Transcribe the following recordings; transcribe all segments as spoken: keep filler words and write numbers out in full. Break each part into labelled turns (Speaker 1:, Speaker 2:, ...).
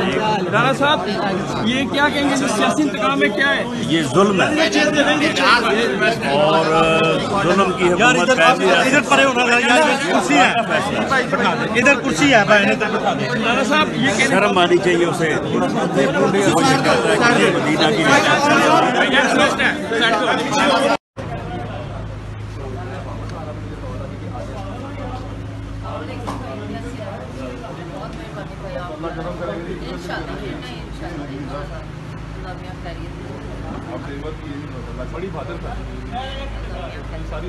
Speaker 1: رانا صاحب یہ کیا کہیں گے سیاسی انتقام میں کیا ہے؟
Speaker 2: یہ ظلم ہے اور ظلم کی حکومت
Speaker 3: ادھر پڑے ہونا کرسی ہے ادھر کرسی ہے
Speaker 1: رانا صاحب یہ
Speaker 2: شرم آنی چاہیے اسے وہ یہ کہتا ہے کہ مدینہ کی
Speaker 4: بڑی بہادر تھا ساری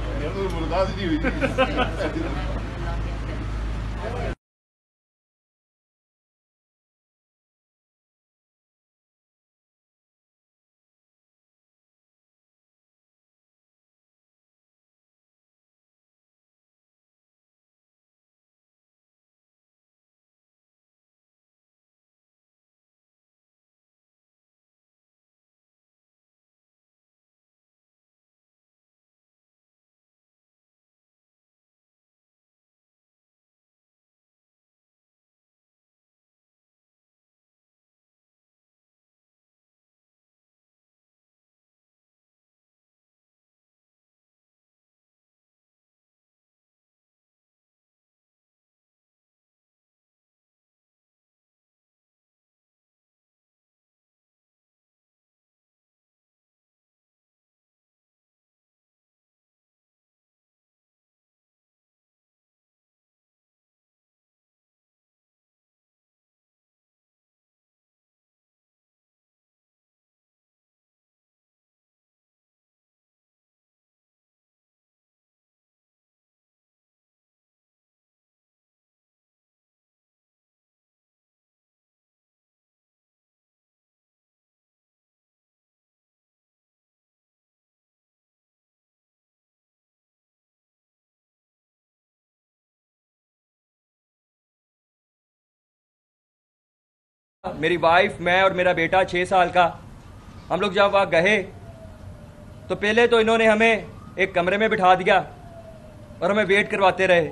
Speaker 5: میری وائف میں اور میرا بیٹا چھ سال کا ہم لوگ جب وہاں گئے تو پہلے تو انہوں نے ہمیں ایک کمرے میں بٹھا دیا اور ہمیں ویٹ کرواتے رہے.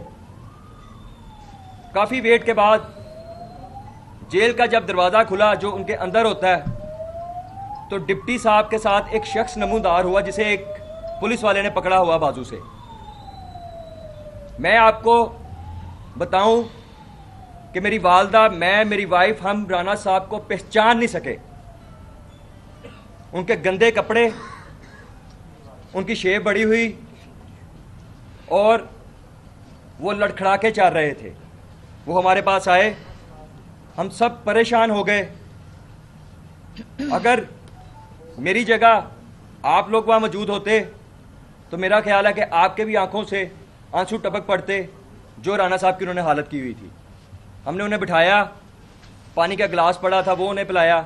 Speaker 5: کافی ویٹ کے بعد جیل کا جب دروازہ کھلا جو ان کے اندر ہوتا ہے تو ڈپٹی صاحب کے ساتھ ایک شخص نمودار ہوا جسے ایک پولیس والے نے پکڑا ہوا بازو سے. میں آپ کو بتاؤں کہ میری والدہ میں میری وائف ہم رانا صاحب کو پہچان نہیں سکے. ان کے گندے کپڑے, ان کی شیو بڑی ہوئی اور وہ لڑکھڑا کے چل رہے تھے. وہ ہمارے پاس آئے, ہم سب پریشان ہو گئے. اگر میری جگہ آپ لوگ وہاں موجود ہوتے تو میرا خیال ہے کہ آپ کے بھی آنکھوں سے آنسو ٹپک پڑتے جو رانا صاحب کی انہوں نے حالت کی ہوئی تھی. ہم نے انہیں بٹھایا, پانی کا گلاس پڑا تھا وہ انہیں پلایا.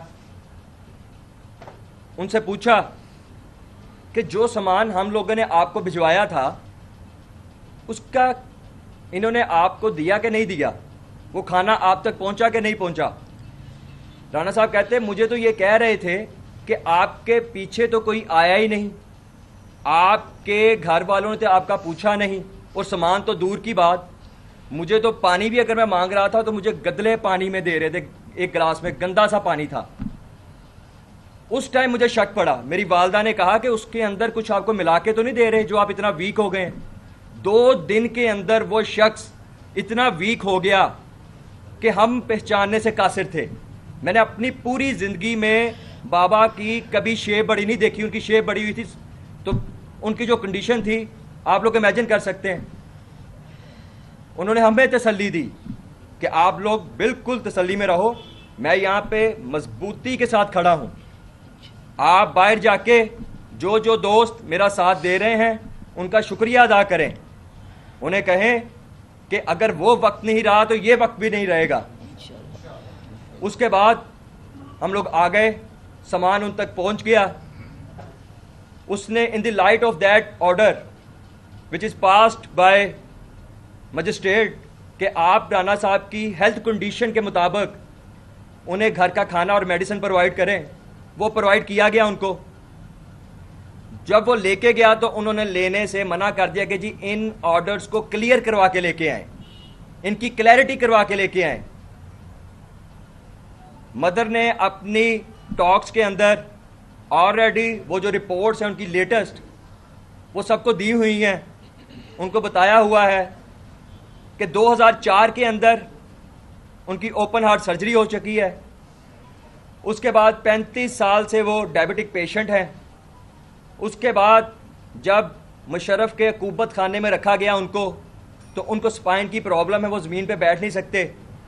Speaker 5: ان سے پوچھا کہ جو سامان ہم لوگوں نے آپ کو بھجوایا تھا اس کا انہوں نے آپ کو دیا کہ نہیں دیا, وہ کھانا آپ تک پہنچا کہ نہیں پہنچا. رانا صاحب کہتے ہیں مجھے تو یہ کہہ رہے تھے کہ آپ کے پیچھے تو کوئی آیا ہی نہیں, آپ کے گھر والوں نے تو آپ کا پوچھا نہیں, اور سامان تو دور کی بات. مجھے تو پانی بھی اگر میں مانگ رہا تھا تو مجھے گدلے پانی میں دے رہے تھے, ایک گلاس میں گندا سا پانی تھا. اس ٹائم مجھے شک پڑا. میری والدہ نے کہا کہ اس کے اندر کچھ آپ کو ملا کے تو نہیں دے رہے جو آپ اتنا ویک ہو گئے. دو دن کے اندر وہ شخص اتنا ویک ہو گیا کہ ہم پہچاننے سے قاصر تھے. میں نے اپنی پوری زندگی میں بابا کی کبھی شیو بڑی نہیں دیکھی. ان کی شیو بڑی ہوئی تھی تو ان کی جو کنڈیشن تھی آپ لوگ امیجن کر سکتے ہیں. انہوں نے ہمیں تسلی دی کہ آپ لوگ بالکل تسلی میں رہو, میں یہاں پہ مضبوطی کے ساتھ کھڑا ہوں. آپ باہر جا کے جو جو دوست میرا ساتھ دے رہے ہیں ان کا شکریہ ادا کریں. انہیں کہیں کہ اگر وہ وقت نہیں رہا تو یہ وقت بھی نہیں رہے گا. اس کے بعد ہم لوگ آ گئے, سامان ان تک پہنچ گیا. اس نے in the light of that order which is passed by magistrate کہ آپ رانا صاحب کی ہیلتھ کنڈیشن کے مطابق انہیں گھر کا کھانا اور میڈیسن پرووائڈ کریں, وہ پرووائڈ کیا گیا ان کو. جب وہ لے کے گیا تو انہوں نے لینے سے منع کر دیا کہ جی ان آرڈرز کو کلیئر کروا کے لے کے آئیں, ان کی کلیئرٹی کروا کے لے کے آئیں. مدر نے اپنی ٹاکس کے اندر آلریڈی وہ جو رپورٹس ہیں ان کی لیٹسٹ وہ سب کو دی ہوئی ہیں. ان کو بتایا ہوا ہے کہ دو ہزار چار کے اندر ان کی اوپن ہارٹ سرجری ہو چکی ہے. اس کے بعد پینتیس سال سے وہ ڈائبٹک پیشنٹ ہیں. اس کے بعد جب مشرف کے عقوبت خانے میں رکھا گیا ان کو, تو ان کو سپائن کی پرابلم ہے, وہ زمین پہ بیٹھ نہیں سکتے.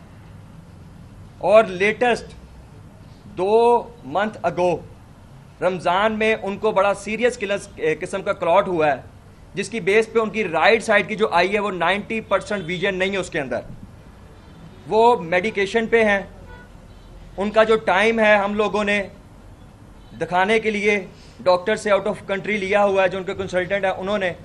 Speaker 5: اور لیٹسٹ دو منتھ اگو رمضان میں ان کو بڑا سیریس قسم کا کلاٹ ہوا ہے, جس کی بیس پہ ان کی رائٹ سائڈ کی جو آئی ہے وہ نائنٹی پرسنٹ ویژن نہیں ہے اس کے اندر. وہ میڈیکیشن پہ ہیں. ان کا جو ٹائم ہے ہم لوگوں نے دکھانے کے لیے ڈاکٹر سے آؤٹ آف کنٹری لیا ہوا ہے, جو ان کے کنسلٹنٹ ہیں انہوں نے.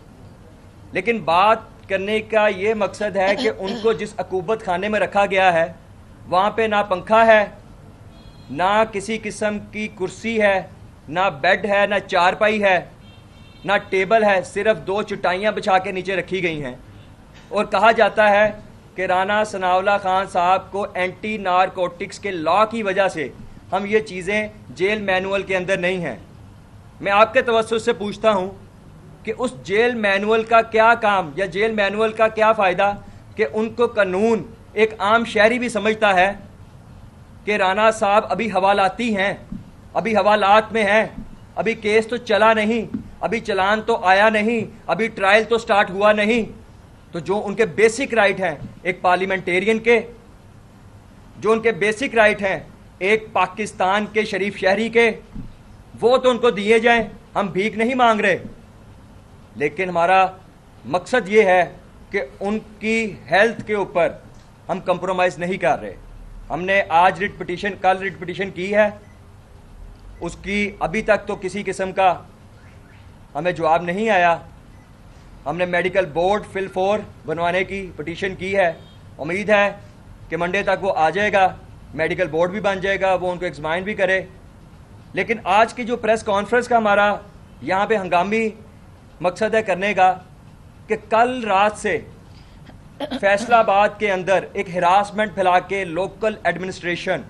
Speaker 5: لیکن بات کرنے کا یہ مقصد ہے کہ ان کو جس عقوبت خانے میں رکھا گیا ہے وہاں پہ نہ پنکھا ہے, نہ کسی قسم کی کرسی ہے, نہ بیڈ ہے, نہ چارپائی ہے, نہ ٹیبل ہے, صرف دو چٹائیاں بچھا کے نیچے رکھی گئی ہیں. اور کہا جاتا ہے کہ رانا ثناء اللہ خان صاحب کو اینٹی نارکوٹکس کے لا کی وجہ سے ہم یہ چیزیں جیل مینول کے اندر نہیں ہیں. میں آپ کے توسط سے پوچھتا ہوں کہ اس جیل مینول کا کیا کام یا جیل مینول کا کیا فائدہ کہ ان کو قانون ایک عام شہری بھی سمجھتا ہے کہ رانا صاحب ابھی حوالاتی ہیں, ابھی حوالات میں ہیں, ابھی کیس تو چلا نہیں, ابھی چلان تو آیا نہیں, ابھی ٹرائل تو سٹارٹ ہوا نہیں. تو جو ان کے بیسک رائٹ ہیں ایک پارلیمنٹیرین کے, جو ان کے بیسک رائٹ ہیں ایک پاکستان کے شریف شہری کے, وہ تو ان کو دیے جائیں. ہم بھیک نہیں مانگ رہے, لیکن ہمارا مقصد یہ ہے کہ ان کی ہیلتھ کے اوپر ہم کمپرومائز نہیں کر رہے. ہم نے آج ریٹ پٹیشن, کل ریٹ پٹیشن کی ہے, اس کی ابھی تک تو کسی قسم کا ہمیں جواب نہیں آیا. ہم نے میڈیکل بورڈ فل فور بنوانے کی پٹیشن کی ہے. امید ہے کہ منڈے تک وہ آ جائے گا, میڈیکل بورڈ بھی بن جائے گا, وہ ان کو ایگزامائن بھی کرے. لیکن آج کی جو پریس کانفرنس کا ہمارا یہاں پہ ہنگامی مقصد ہے کرنے کا کہ کل رات سے فیصل آباد کے اندر ایک ہراسمنٹ پھیلا کے لوکل ایڈمنسٹریشن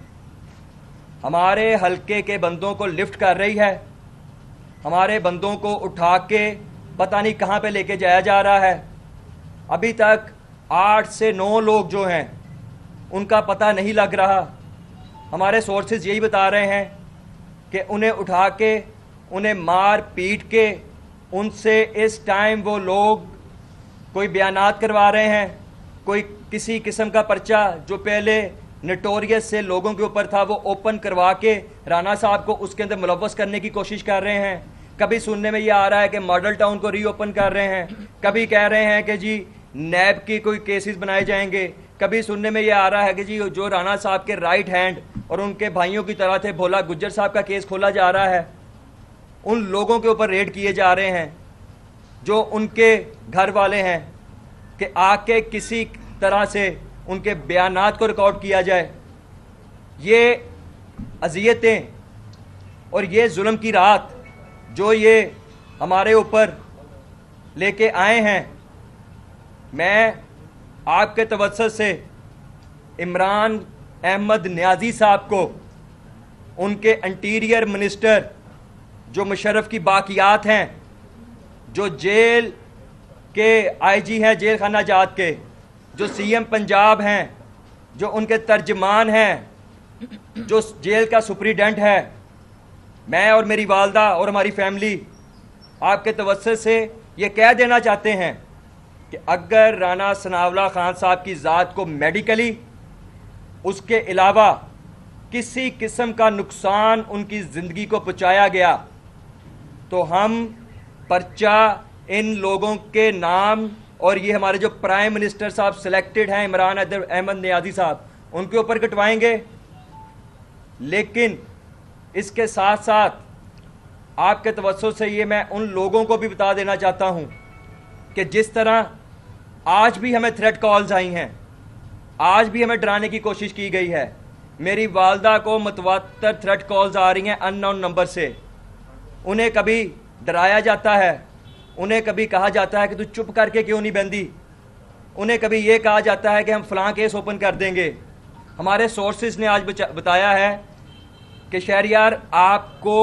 Speaker 5: ہمارے حلقے کے بندوں کو لفٹ کر رہی ہے, ہمارے بندوں کو اٹھا کے پتہ نہیں کہاں پہ لے کے جایا جا رہا ہے. ابھی تک آٹھ سے نو لوگ جو ہیں ان کا پتہ نہیں لگ رہا. ہمارے سورسز یہی بتا رہے ہیں کہ انہیں اٹھا کے, انہیں مار پیٹ کے, ان سے اس ٹائم وہ لوگ کوئی بیانات کروا رہے ہیں, کوئی کسی قسم کا پرچہ جو پہلے نٹوریس سے لوگوں کے اوپر تھا وہ اوپن کروا کے رانا صاحب کو اس کے اندر ملوث کرنے کی کوشش کر رہے ہیں. کبھی سننے میں یہ آ رہا ہے کہ ماڈل ٹاؤن کو ری اوپن کر رہے ہیں, کبھی کہہ رہے ہیں کہ جی نیب کی کوئی کیسز بنائے جائیں گے, کبھی سننے میں یہ آ رہا ہے کہ جی جو رانا صاحب کے رائٹ ہینڈ اور ان کے بھائیوں کی طرح تھے بھولا گجر صاحب کا کیس کھولا جا رہا ہے. ان لوگوں کے اوپر ریڈ کیے جا رہے ہیں جو ان کے گھر والے ہیں کہ آ کے کسی طرح سے ان کے بیانات کو ریکارڈ کیا جائے. یہ اذیتیں اور یہ ظلم کی رات جو یہ ہمارے اوپر لے کے آئے ہیں, میں آپ کے توسط سے عمران احمد نیازی صاحب کو, ان کے انٹیریئر منسٹر جو مشرف کی باقیات ہیں, جو جیل کے آئی جی ہیں جیل خانہ جات کے, جو سی ایم پنجاب ہیں, جو ان کے ترجمان ہیں, جو جیل کا سپریڈنٹ ہے, میں اور میری والدہ اور ہماری فیملی آپ کے توسط سے یہ کہہ دینا چاہتے ہیں کہ اگر رانا ثناء اللہ خان صاحب کی ذات کو میڈیکلی اس کے علاوہ کسی قسم کا نقصان ان کی زندگی کو پہنچایا گیا تو ہم پرچہ ان لوگوں کے نام, اور یہ ہمارے جو پرائم منسٹر صاحب سلیکٹڈ ہیں عمران احمد نیازی صاحب, ان کے اوپر کٹوائیں گے. لیکن اس کے ساتھ ساتھ آپ کے توسط سے یہ میں ان لوگوں کو بھی بتا دینا چاہتا ہوں کہ جس طرح آج بھی ہمیں تھریٹ کالز آئی ہیں, آج بھی ہمیں ڈرانے کی کوشش کی گئی ہے. میری والدہ کو متواتر تھریٹ کالز آ رہی ہیں ان نون نمبر سے. انہیں کبھی ڈرایا جاتا ہے, انہیں کبھی کہا جاتا ہے کہ تو چپ کر کے کیوں نہیں بندی, انہیں کبھی یہ کہا جاتا ہے کہ ہم فلاں کیس اوپن کر دیں گے, ہمارے سورسز نے آج بتایا ہے کہ شہریار آپ کو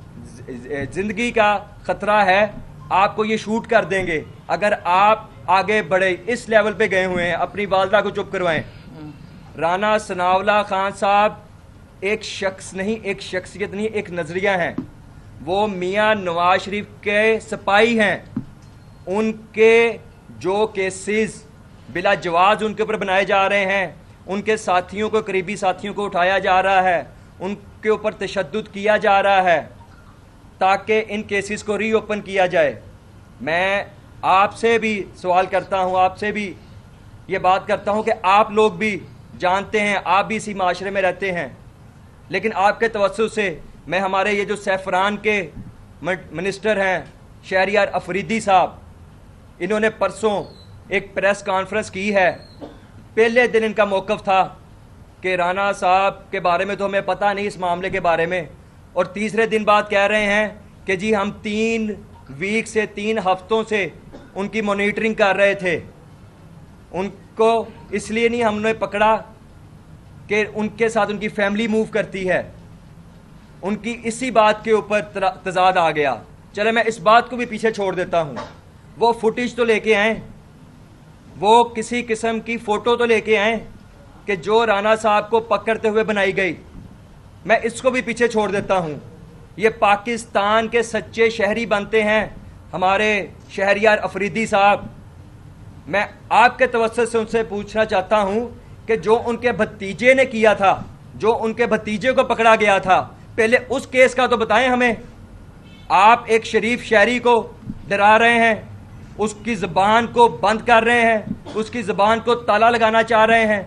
Speaker 5: زندگی کا خطرہ ہے, آپ کو یہ شوٹ کر دیں گے اگر آپ آگے بڑھے. اس لیول پہ گئے ہوئے ہیں, اپنی والدہ کو چپ کروائیں. رانا ثناءاللہ خان صاحب ایک شخص نہیں, ایک شخصیت نہیں, ایک نظریہ ہیں. وہ میاں نواز شریف کے سپاہی ہیں. ان کے جو کیسز بلا جواز ان کے اوپر بنائے جا رہے ہیں, ان کے ساتھیوں کو, قریبی ساتھیوں کو اٹھایا جا رہا ہے, ان کے اوپر تشدد کیا جا رہا ہے تاکہ ان کیسز کو ری اوپن کیا جائے. میں آپ سے بھی سوال کرتا ہوں, آپ سے بھی یہ بات کرتا ہوں کہ آپ لوگ بھی جانتے ہیں, آپ بھی اسی معاشرے میں رہتے ہیں, لیکن آپ کے توسط سے میں ہمارے یہ جو سیفران کے منسٹر ہیں شہریار افریدی صاحب, انہوں نے پرسوں ایک پریس کانفرنس کی ہے. پہلے دن ان کا موقف تھا کہ رانا صاحب کے بارے میں تو ہمیں پتہ نہیں اس معاملے کے بارے میں, اور تیسرے دن بعد کہہ رہے ہیں کہ جی ہم تین ویک سے تین ہفتوں سے ان کی مانیٹرنگ کر رہے تھے. ان کو اس لیے نہیں ہم نے پکڑا کہ ان کے ساتھ ان کی فیملی موو کرتی ہے. ان کی اسی بات کے اوپر تضاد آ گیا. چلے میں اس بات کو بھی پیچھے چھوڑ دیتا ہوں. وہ فوٹیج تو لے کے آئیں, وہ کسی قسم کی فوٹو تو لے کے آئیں کہ جو رانا صاحب کو پکڑتے ہوئے بنائی گئی. میں اس کو بھی پیچھے چھوڑ دیتا ہوں. یہ پاکستان کے سچے شہری بنتے ہیں ہمارے شہریار افریدی صاحب. میں آپ کے توسط سے ان سے پوچھنا چاہتا ہوں کہ جو ان کے بھتیجے نے کیا تھا, جو ان کے بھتیجے کو پکڑا گیا تھا, پہلے اس کیس کا تو بتائیں ہمیں. آپ ایک شریف شہری کو ڈرا رہے ہیں, اس کی زبان کو بند کر رہے ہیں, اس کی زبان کو تالا لگانا چاہ رہے ہیں.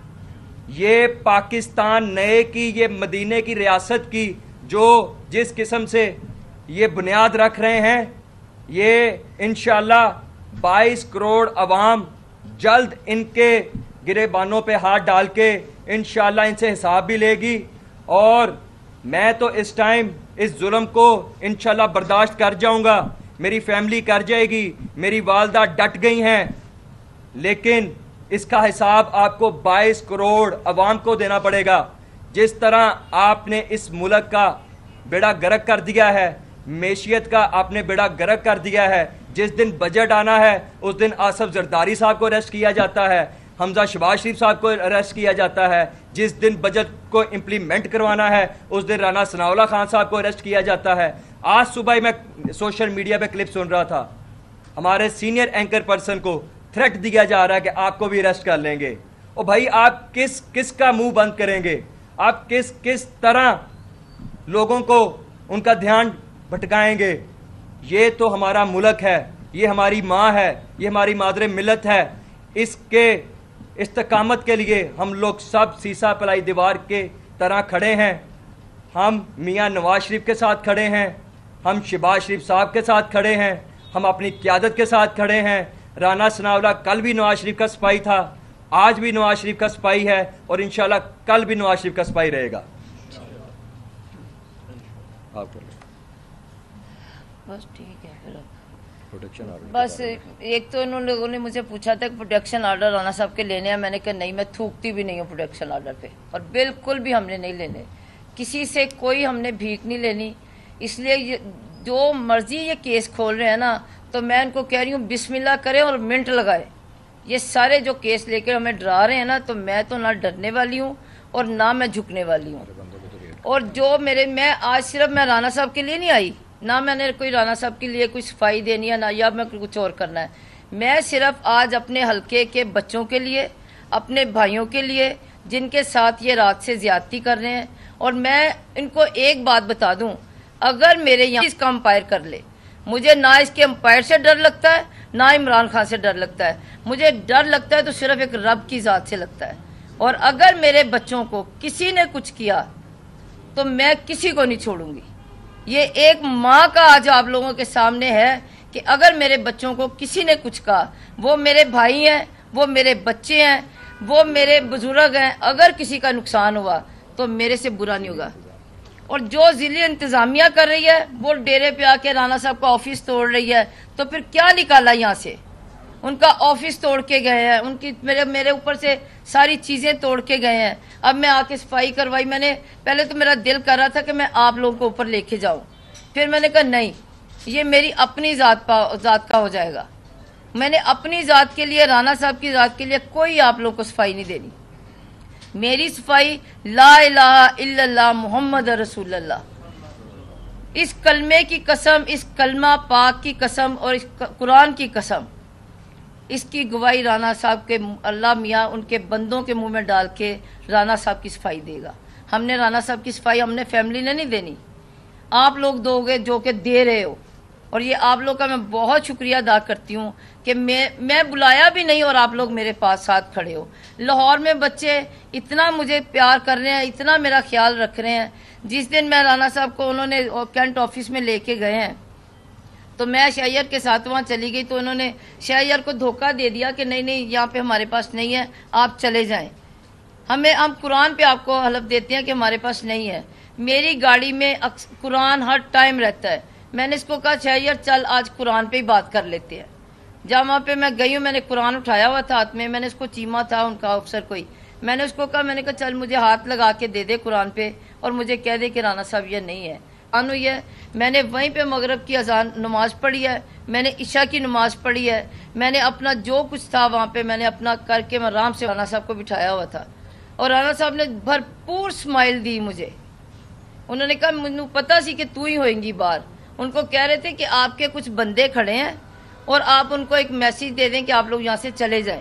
Speaker 5: یہ پاکستان نئے کی, یہ مدینے کی ریاست کی جو جس قسم سے یہ بنیاد رکھ رہے ہیں, یہ انشاءاللہ بائیس کروڑ عوام جلد ان کے گریبانوں پہ ہاتھ ڈال کے انشاءاللہ ان سے حساب بھی لے گی. اور میں تو اس ٹائم اس ظلم کو انشاءاللہ برداشت کر جاؤں گا, میری فیملی کر جائے گی, میری والدہ ڈٹ گئی ہیں, لیکن اس کا حساب آپ کو بائیس کروڑ عوام کو دینا پڑے گا. جس طرح آپ نے اس ملک کا بیڑا گرک کر دیا ہے, معیشت کا آپ نے بیڑا گرک کر دیا ہے. جس دن بجٹ آنا ہے اس دن آصف زرداری صاحب کو اریسٹ کیا جاتا ہے, حمزہ شہباز شریف صاحب کو اریسٹ کیا جاتا ہے. جس دن بجٹ کو امپلیمنٹ کروانا ہے اس دن رانا ثناءاللہ خان صاحب کو اریسٹ کیا جاتا ہے. آج صبح میں سوشل میڈیا پہ کلپ سن رہا تھا, ہمارے سینئر اینکر پرسن کو تھریٹ دیا جا رہا ہے کہ آپ کو بھی اریسٹ کر لیں گے. اور بھائی آپ کس کس کا منہ بند کریں گے, آپ کس کس طرح لوگوں کو ان کا دھیان بھٹکائیں گے. یہ تو ہمارا ملک ہے, یہ ہماری ماں ہے, یہ ہماری مادر ملت ہے. اس کے استقامت کے لیے ہم لوگ سب سیسا پلائی دیوار کے طرح کھڑے ہیں. ہم میاں نواز شریف کے ساتھ کھڑے ہیں, ہم شہباز شریف صاحب کے ساتھ کھڑے ہیں, ہم اپنی قیادت کے ساتھ کھڑے ہیں. رانا ثناءاللہ کل بھی نواز شریف کا سپاہی تھا, آج بھی نواز شریف کا سپاہی ہے, اور انشاءاللہ کل بھی نواز شریف کا سپاہی رہے گا.
Speaker 6: بس ٹھیک ہے پھر بس ایک تو انہوں لوگوں نے مجھے پوچھا تھا کہ پروٹیکشن آرڈر رانا صاحب کے لینے ہیں. میں نے کہا نہیں, میں تھوکتی بھی نہیں ہوں پروٹیکشن آرڈر پہ, اور بالکل بھی ہم نے نہیں لینے. کسی سے کوئی ہم نے بھیک نہیں لینی. اس لیے جو مرضی یہ کیس کھول رہے ہیں نا, تو میں ان کو کہہ رہی ہوں بسم اللہ کریں اور منٹ لگائے. یہ سارے جو کیس لے کے ہمیں ڈرا رہے ہیں نا, تو میں تو نہ ڈرنے والی ہوں اور نہ میں جھکنے والی ہوں. اور جو میرے میں آج صرف میں رانا صاحب کے لیے نہیں آئی, نہ میں نے کوئی رانا صاحب کے لیے کوئی صفائی دینی ہے, نہ یا میں کچھ اور کرنا ہے. میں صرف آج اپنے حلقے کے بچوں کے لیے, اپنے بھائیوں کے لیے جن کے ساتھ یہ رات سے زیادتی کر رہے ہیں. اور میں ان کو ایک بات بتا دوں, اگر میرے یہاں اس کا امپائر کر لے, مجھے نہ اس کے امپائر سے ڈر لگتا ہے نہ عمران خان سے ڈر لگتا ہے. مجھے ڈر لگتا ہے تو صرف ایک رب کی ذات سے لگتا ہے. اور اگر میرے بچوں کو کسی نے کچھ کیا تو میں کسی کو نہیں چھوڑوں گی. یہ ایک ماں کا آج آپ لوگوں کے سامنے ہے کہ اگر میرے بچوں کو کسی نے کچھ کہا, وہ میرے بھائی ہیں, وہ میرے بچے ہیں, وہ میرے بزرگ ہیں, اگر کسی کا نقصان ہوا تو میرے سے برا نہیں ہوگا. اور جو ضلع انتظامیہ کر رہی ہے وہ ڈیرے پہ آ کے رانا صاحب کا آفس توڑ رہی ہے, تو پھر کیا نکالا یہاں سے؟ ان کا آفس توڑ کے گئے ہیں، ان کی میرے میرے اوپر سے ساری چیزیں توڑ کے گئے ہیں. اب میں آ کے صفائی کروائی. میں نے پہلے تو میرا دل کر رہا تھا کہ میں آپ لوگوں کو اوپر لے کے جاؤں، پھر میں نے کہا نہیں، یہ میری اپنی ذات ذات کا ہو جائے گا. میں نے اپنی ذات کے لیے، رانا صاحب کی ذات کے لیے کوئی آپ لوگوں کو صفائی نہیں دینی. میری صفائی لا الہ الا اللہ محمد رسول اللہ، اس کلمے کی قسم، اس کلمہ پاک کی قسم اور اس قرآن کی قسم، اس کی گواہی رانا صاحب کے اللہ میاں ان کے بندوں کے منہ میں ڈال کے رانا صاحب کی صفائی دے گا. ہم نے رانا صاحب کی صفائی ہم نے فیملی نے نہیں دینی، آپ لوگ دو گے جو کہ دے رہے ہو. اور یہ آپ لوگ کا میں بہت شکریہ ادا کرتی ہوں کہ میں میں بلایا بھی نہیں اور آپ لوگ میرے پاس ساتھ کھڑے ہو. لاہور میں بچے اتنا مجھے پیار کر رہے ہیں، اتنا میرا خیال رکھ رہے ہیں. جس دن میں رانا صاحب کو انہوں نے کینٹ آفس میں لے کے گئے ہیں تو میں شہیر کے ساتھ وہاں چلی گئی، تو انہوں نے شہیر کو دھوکہ دے دیا کہ نہیں نہیں یہاں پہ ہمارے پاس نہیں ہے، آپ چلے جائیں. ہمیں ہم قرآن پہ آپ کو حلف دیتے ہیں کہ ہمارے پاس نہیں ہے. میری گاڑی میں قرآن ہر ٹائم رہتا ہے. میں نے اس کو کہا شہیر چل آج قرآن پہ ہی بات کر لیتے ہیں. جب وہاں پہ میں گئی ہوں، میں نے قرآن اٹھایا ہوا تھا ہاتھ میں، میں نے اس کو چیما تھا ان کا افسر کوئی، میں نے اس کو کہا، میں نے کہا چل مجھے ہاتھ لگا کے دے دے قرآن پہ اور مجھے کہہ دے کہ رانا صاحب یہ نہیں ہے. انو یہ میں نے وہیں پہ مغرب کی اذان نماز پڑھی ہے، میں نے عشاء کی نماز پڑھی ہے، میں نے اپنا جو کچھ تھا وہاں پہ میں نے اپنا کر کے میں آرام سے رانا صاحب کو بٹھایا ہوا تھا. اور رانا صاحب نے بھرپور سمائل دی مجھے. انہوں نے کہا مجھے پتا سی کہ تو ہی ہوئیں گی باہر. ان کو کہہ رہے تھے کہ آپ کے کچھ بندے کھڑے ہیں اور آپ ان کو ایک میسیج دے دیں کہ آپ لوگ یہاں سے چلے جائیں.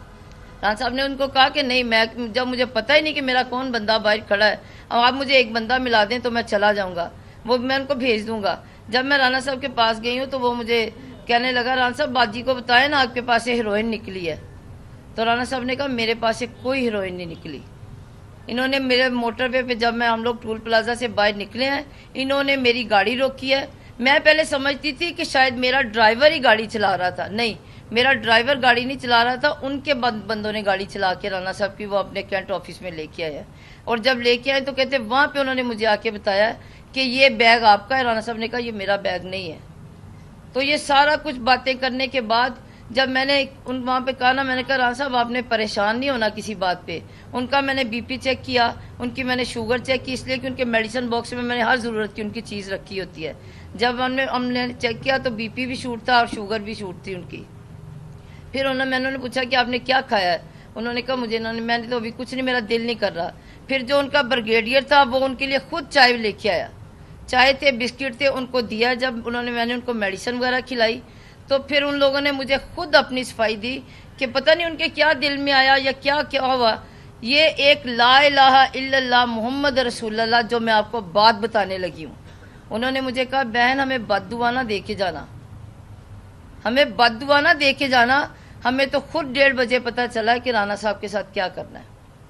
Speaker 6: رانا صاحب نے ان کو کہا کہ نہیں، میں جب مجھے پتہ ہی نہیں کہ میرا کون بندہ باہر کھڑا ہے، اب آپ مجھے ایک بندہ ملا دیں تو میں چلا جاؤں گا، وہ میں ان کو بھیج دوں گا. جب میں رانا صاحب کے پاس گئی ہوں تو وہ مجھے کہنے لگا رانا صاحب باجی کو بتائیں نا آپ کے پاس سے ہیروئن نکلی ہے. تو رانا صاحب نے کہا میرے پاس سے کوئی ہیروئن نہیں نکلی. انہوں نے میرے موٹر وے پہ جب میں ہم لوگ ٹول پلازا سے باہر نکلے ہیں، انہوں نے میری گاڑی روکی ہے. میں پہلے سمجھتی تھی کہ شاید میرا ڈرائیور ہی گاڑی چلا رہا تھا. نہیں، میرا ڈرائیور گاڑی نہیں چلا رہا تھا، ان کے بندوں نے گاڑی چلا کے رانا صاحب کی وہ اپنے کینٹ آفس میں لے کے آیا. اور جب لے کے آئے تو کہتے وہاں پہ انہوں نے مجھے آ کے بتایا کہ یہ بیگ آپ کا ہے. رانا صاحب نے کہا یہ میرا بیگ نہیں ہے. تو یہ سارا کچھ باتیں کرنے کے بعد جب میں نے ان وہاں پہ کہا نا، میں نے کہا رانا صاحب آپ نے پریشان نہیں ہونا کسی بات پہ. ان کا میں نے بی پی چیک کیا، ان کی میں نے شوگر چیک کی، اس لیے کہ ان کے میڈیسن باکس میں میں نے ہر ضرورت کی ان کی چیز رکھی ہوتی ہے. جب ہم نے ہم نے چیک کیا تو بی پی بھی شوٹ تھا اور شوگر بھی شوٹ تھی ان کی. پھر انہوں نے میں نے پوچھا کہ آپ نے کیا کھایا ہے؟ انہوں نے کہا مجھے انہوں نے میں نے تو ابھی کچھ نہیں، میرا دل نہیں کر رہا. پھر جو ان کا بریگیڈیئر تھا وہ ان کے لیے خود چائے لے کے آیا. چائے تھے، بسکٹ تھے، ان کو دیا. جب انہوں نے میں نے ان کو میڈیسن وغیرہ کھلائی تو پھر ان لوگوں نے مجھے خود اپنی صفائی دی کہ پتہ نہیں ان کے کیا دل میں آیا یا کیا کیا ہوا. یہ ایک لا الہ الا اللہ محمد رسول اللہ جو میں آپ کو بات بتانے لگی ہوں. انہوں نے مجھے کہا بہن ہمیں بد دعا نہ دے کے جانا، ہمیں بد دعا نہ دے کے جانا. ہمیں تو خود ڈیڑھ بجے پتہ چلا کہ رانا صاحب کے ساتھ کیا کرنا ہے.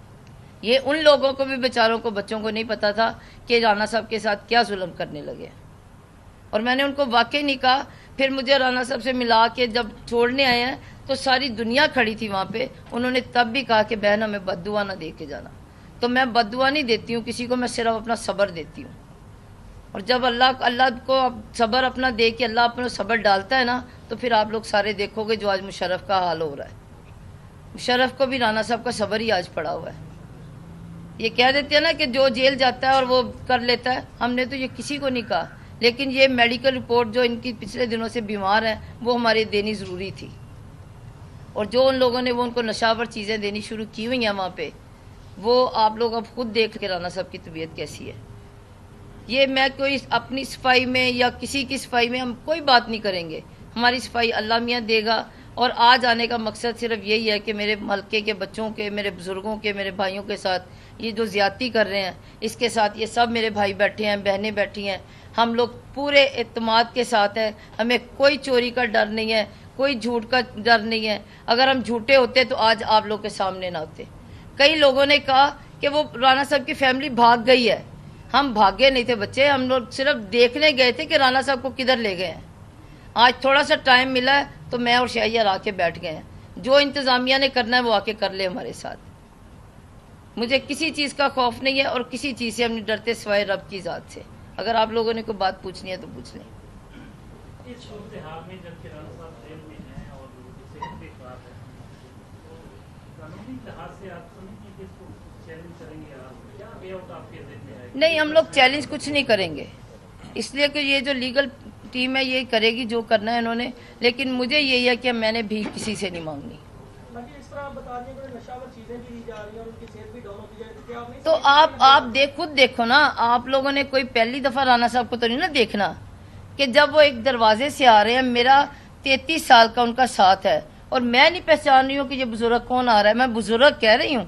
Speaker 6: یہ ان لوگوں کو بھی بیچاروں کو بچوں کو نہیں پتا تھا کہ رانا صاحب کے ساتھ کیا ظلم کرنے لگے. اور میں نے ان کو واقعی نہیں کہا. پھر مجھے رانا صاحب سے ملا کے جب چھوڑنے آئے ہیں تو ساری دنیا کھڑی تھی وہاں پہ. انہوں نے تب بھی کہا کہ بہن ہمیں بد دعا نہ دے کے جانا. تو میں بد دعا نہیں دیتی ہوں کسی کو، میں صرف اپنا صبر دیتی ہوں. اور جب اللہ اللہ کو صبر اپنا دے کے اللہ اپنا صبر ڈالتا ہے نا تو پھر آپ لوگ سارے دیکھو گے جو آج مشرف کا حال ہو رہا ہے. مشرف کو بھی رانا صاحب کا صبر ہی آج پڑا ہوا ہے. یہ کہہ دیتے ہیں نا کہ جو جیل جاتا ہے اور وہ کر لیتا ہے، ہم نے تو یہ کسی کو نہیں کہا. لیکن یہ میڈیکل رپورٹ جو ان کی پچھلے دنوں سے بیمار ہیں وہ ہماری دینی ضروری تھی. اور جو ان لوگوں نے وہ ان کو نشاور چیزیں دینی شروع کی ہوئی ہیں وہاں پہ، وہ آپ لوگ اب خود دیکھ کے رانا صاحب کی طبیعت کیسی ہے. یہ میں کوئی اپنی صفائی میں یا کسی کی صفائی میں ہم کوئی بات نہیں کریں گے. ہماری صفائی اللہ میاں دے گا. اور آج آنے کا مقصد صرف یہی ہے کہ میرے ملکے کے بچوں کے، میرے بزرگوں کے، میرے بھائیوں کے ساتھ یہ جو زیادتی کر رہے ہیں، اس کے ساتھ یہ سب میرے بھائی بیٹھے ہیں، بہنیں بیٹھی ہیں، ہم لوگ پورے اعتماد کے ساتھ ہیں. ہمیں کوئی چوری کا ڈر نہیں ہے، کوئی جھوٹ کا ڈر نہیں ہے. اگر ہم جھوٹے ہوتے تو آج آپ لوگ کے سامنے نہ ہوتے. کئی لوگوں نے کہا کہ وہ رانا صاحب کی فیملی بھاگ گئی ہے. ہم بھاگے نہیں تھے بچے، ہم لوگ صرف دیکھنے گئے تھے کہ رانا صاحب کو کدھر لے گئے ہیں. آج تھوڑا سا ٹائم ملا ہے تو میں اور شہیار آ کے بیٹھ گئے ہیں. جو انتظامیہ نے کرنا ہے وہ آ کے کر لے ہمارے ساتھ. مجھے کسی چیز کا خوف نہیں ہے اور کسی چیز سے ہم نہیں ڈرتے سوائے رب کی ذات سے. اگر آپ لوگوں نے کوئی بات پوچھنی ہے تو پوچھ لیں.
Speaker 3: اس صورتحال میں جب کہ رانا صاحب جیل میں ہیں اور
Speaker 6: نہیں ہم لوگ چیلنج کچھ نہیں کریں گے، اس لیے کہ یہ جو لیگل ٹیم ہے یہ کرے گی جو کرنا ہے انہوں نے، لیکن مجھے یہی ہے کہ میں نے بھی کسی سے نہیں مانگنی۔ تو آپ آپ دیکھ خود دیکھو نا، آپ لوگوں نے کوئی پہلی دفعہ رانا صاحب کو تو نہیں نا دیکھنا کہ جب وہ ایک دروازے سے آ رہے ہیں، میرا تینتیس سال کا ان کا ساتھ ہے اور میں نہیں پہچان رہی ہوں کہ یہ بزرگ کون آ رہا ہے۔ میں بزرگ کہہ رہی ہوں،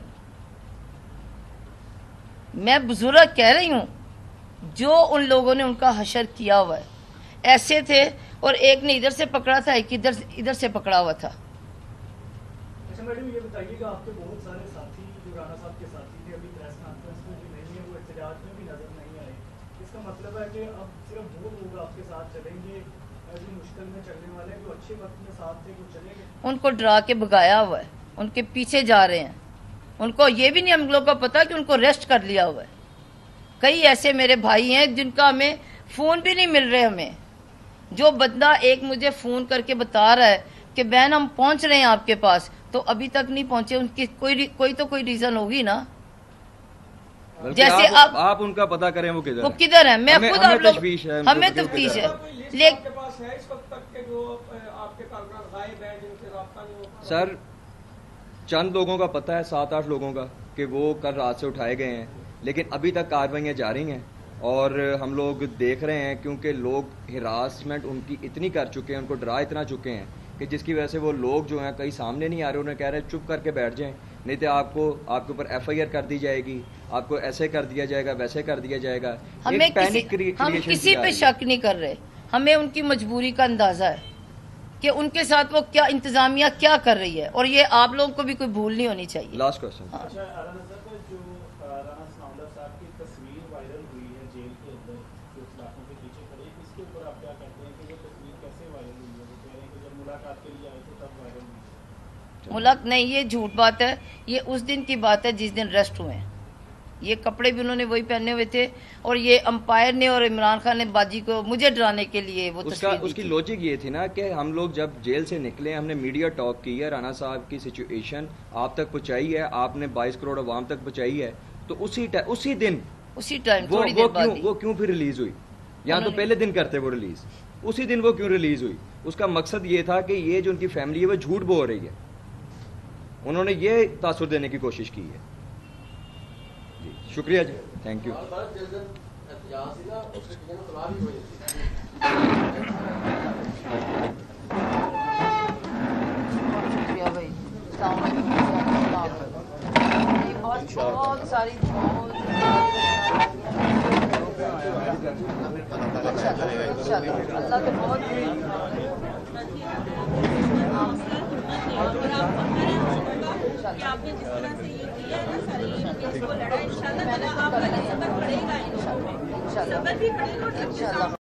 Speaker 6: میں بزرگ کہہ رہی ہوں جو ان لوگوں نے ان کا حشر کیا ہوا ہے۔ ایسے تھے اور ایک نے ادھر سے پکڑا تھا، ایک ادھر ادھر سے پکڑا ہوا تھا۔
Speaker 7: اچھا میڈم یہ بتائیے کہ آپ کے بہت سارے ساتھی جو رانا صاحب کے ساتھی تھے ابھی پریس کانفرنس میں بھی نہیں ہے، وہ احتجاج میں بھی نظر نہیں آئے، اس کا مطلب ہے کہ اب صرف وہ لوگ آپ کے ساتھ چلیں گے جو مشکل میں چلنے والے ہیں، جو اچھے وقت میں ساتھ تھے وہ چلیں گے؟
Speaker 6: ان کو ڈرا کے بھگایا ہوا ہے، ان کے پیچھے جا رہے ہیں، ان کو یہ بھی نہیں ہم لوگ کو پتا کہ ان کو ریسٹ کر لیا ہوا ہے۔ کئی ایسے میرے بھائی ہیں جن کا ہمیں فون بھی نہیں مل رہے، ہمیں جو بندہ ایک مجھے فون کر کے بتا رہا ہے کہ بہن ہم پہنچ رہے ہیں آپ کے پاس، تو ابھی تک نہیں پہنچے، ان کی کوئی کوئی تو کوئی ریزن ہوگی نا۔ جیسے
Speaker 5: آپ آپ ان کا پتہ کریں وہ کدھر
Speaker 6: وہ کدھر ہے، میں خود آپ لوگ ہمیں
Speaker 5: تفتیش
Speaker 6: تفتیش ہے،
Speaker 7: لیکن
Speaker 5: سر چند لوگوں کا پتہ ہے، سات آٹھ لوگوں کا کہ وہ کل رات سے اٹھائے گئے ہیں، لیکن ابھی تک کارروائیاں جاری ہیں اور ہم لوگ دیکھ رہے ہیں کیونکہ لوگ ہراسمنٹ ان کی اتنی کر چکے ہیں، ان کو ڈرا اتنا چکے ہیں کہ جس کی وجہ سے وہ لوگ جو ہیں کہیں سامنے نہیں آ رہے، انہیں کہہ رہے ہیں چپ کر کے بیٹھ جائیں، نہیں تو آپ کو آپ کے اوپر ایف آئی آر کر دی جائے گی، آپ کو ایسے کر دیا جائے گا، ویسے کر دیا جائے گا۔
Speaker 6: ہمیں کسی ہم کسی پہ شک نہیں کر رہے، ہمیں ان کی مجبوری کا اندازہ ہے کہ ان کے ساتھ وہ کیا انتظامیہ کیا کر رہی ہے، اور یہ آپ لوگوں کو بھی کوئی بھول نہیں ہونی چاہیے۔
Speaker 5: لاسٹ کوسچن
Speaker 6: ملک نہیں، یہ جھوٹ بات ہے، یہ اس دن کی بات ہے جس دن ریسٹ ہوئے ہیں، یہ کپڑے بھی انہوں نے وہی پہنے ہوئے تھے، اور یہ امپائر نے اور عمران خان نے باجی کو مجھے ڈرانے کے لیے وہ تصویر دی
Speaker 5: اس کی لوجک یہ تھی نا کہ ہم لوگ جب جیل سے نکلے ہم نے میڈیا ٹاک کی ہے، رانا صاحب کی سچویشن آپ تک پہنچائی ہے، آپ نے بائیس کروڑ عوام تک پہنچائی ہے، تو اسی اسی دن
Speaker 6: اسی ٹائم
Speaker 5: وہ
Speaker 6: تھوڑی دیر بعد
Speaker 5: وہ کیوں پھر ریلیز ہوئی؟ یا تو پہلے دن کرتے وہ ریلیز، اسی دن وہ کیوں ریلیز ہوئی؟ اس کا مقصد یہ تھا کہ یہ جو ان کی فیملی ہے وہ جھوٹ بول رہی ہے، انہوں نے یہ تاثر دینے کی کوشش کی ہے۔ جی شکریہ جی، تھینک یو۔
Speaker 6: شکریہ بھائی، السلام علیکم۔ بہت بہت ساری اللہ تو بہت
Speaker 8: کہ آپ نے جس طرح سے یہ کیا ہے نا ساری کیس کو لڑا، انشاءاللہ تعالیٰ آپ کا صبر بڑھے گا، انشاءاللہ صبر بھی بڑھے گا۔